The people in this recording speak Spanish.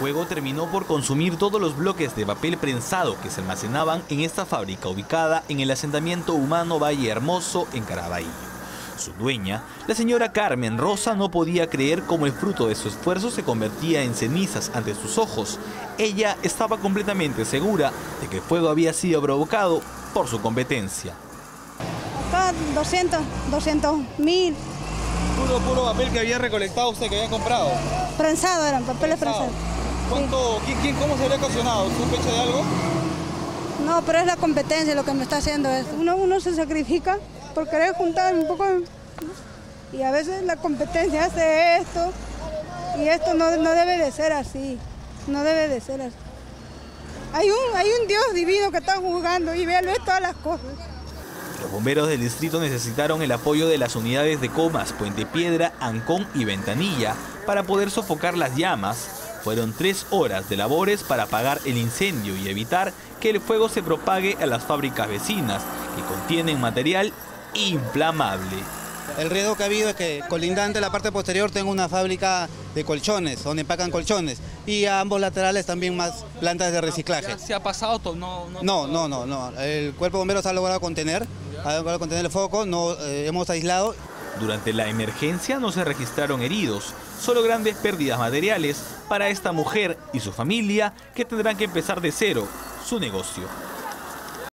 fuego terminó por consumir todos los bloques de papel prensado que se almacenaban en esta fábrica ubicada en el asentamiento humano Valle Hermoso, en Caraballo. Su dueña, la señora Carmen Rosa, no podía creer cómo el fruto de su esfuerzo se convertía en cenizas ante sus ojos. Ella estaba completamente segura de que el fuego había sido provocado por su competencia. Acá 200.000. Puro papel que había recolectado usted, que había comprado. Prensado eran, papeles prensados. Sí. ¿Cómo se habría ocasionado? ¿Sospecha de algo? No, pero es la competencia lo que me está haciendo esto. Uno se sacrifica por querer juntar un poco y a veces la competencia hace esto y esto no debe de ser así, no debe de ser así. Hay un Dios divino que está juzgando y véalo todas las cosas. Los bomberos del distrito necesitaron el apoyo de las unidades de Comas, Puente Piedra, Ancón y Ventanilla para poder sofocar las llamas. Fueron 3 horas de labores para apagar el incendio y evitar que el fuego se propague a las fábricas vecinas, que contienen material inflamable. El riesgo que ha habido es que colindante la parte posterior tenga una fábrica de colchones, donde empacan colchones, y a ambos laterales también más plantas de reciclaje. ¿Se ha pasado? No. El cuerpo de bomberos ha logrado contener el foco, hemos aislado. Durante la emergencia no se registraron heridos, solo grandes pérdidas materiales para esta mujer y su familia, que tendrán que empezar de cero su negocio.